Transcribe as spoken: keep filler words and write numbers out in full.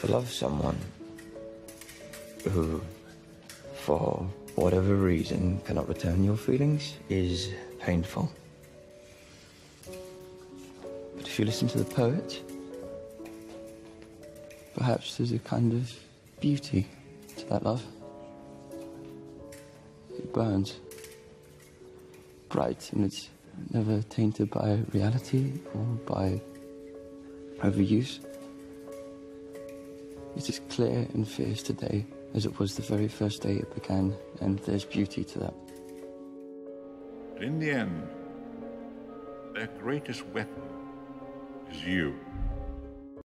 To love someone who, for whatever reason, cannot return your feelings is painful. But if you listen to the poet, perhaps there's a kind of beauty to that love. It burns bright, and it's never tainted by reality or by overuse. It's as clear and fierce today as it was the very first day it began, and there's beauty to that. In the end, their greatest weapon is you.